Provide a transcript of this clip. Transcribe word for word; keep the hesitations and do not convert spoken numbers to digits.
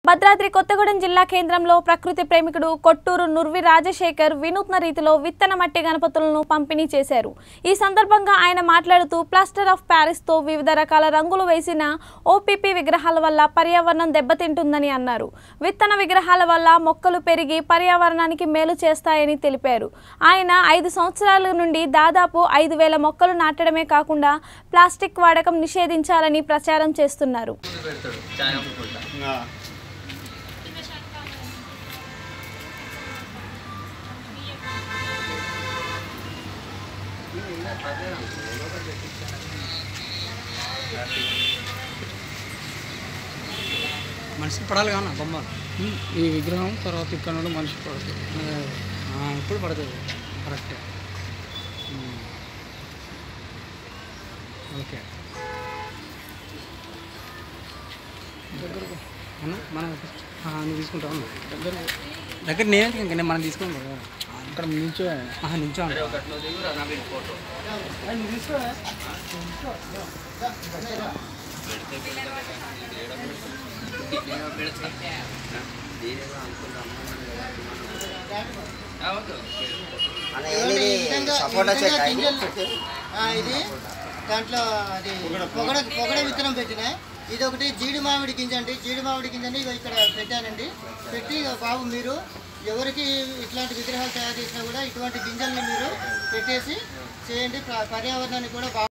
భద్రాద్రి కొత్తగూడెం జిల్లా కేంద్రంలో ప్రకృతి ప్రేమికుడు కొట్టూరు నుర్వి రాజశేఖర్ వినూత్న రీతిలో విత్తన మట్టి గణపతులను పంపిణీ చేశారు। ఈ సందర్భంగా ఆయన మాట్లాడుతూ ప్లాస్టర్ ఆఫ్ ప్యారిస్ తో వివిధ రకాల రంగులు వేసిన ఓపీపీ విగ్రహాల వల్ల పర్యావరణం దెబ్బతింటుందని అన్నారు। విత్తన విగ్రహాల వల్ల మొక్కలు పెరిగి పర్యావరణానికి మేలు చేస్తాయని తెలిపారు। ఆయన ఐదు సంవత్సరాల నుండి దాదాపు ఐదు వేల మొక్కలు నాటడమే కాకుండా ప్లాస్టిక్ వాడకం నిషేధించాలని ప్రచారం చేస్తున్నారు। మనిషి పడాలి కానీ బొమ్మ ఈ విగ్రహం తర్వాత ఇక్కడ నుండి మనిషి పడుతుంది ఇప్పుడు పడుతుంది కరెక్టే ఓకే దగ్గరకు మనం నువ్వు తీసుకుంటావు దగ్గర దగ్గర నేనంటే ఇంకా నేను మనం తీసుకుంటాం కదా ఇక్కడ నించో నించో ఇది దాంట్లో అది పొగడ పొగడ విత్తనం పెట్టిన ఇది ఒకటి జీడి మామిడి గింజ అండి జీడి మామిడి గింజని ఇక్కడ పెట్టానండి పెట్టి బాబు మీరు ఎవరికి ఇట్లాంటి విగ్రహాలు తయారు చేసినా కూడా ఇటువంటి గింజల్ని మీరు పెట్టేసి చేయండి పర్యావరణాన్ని కూడా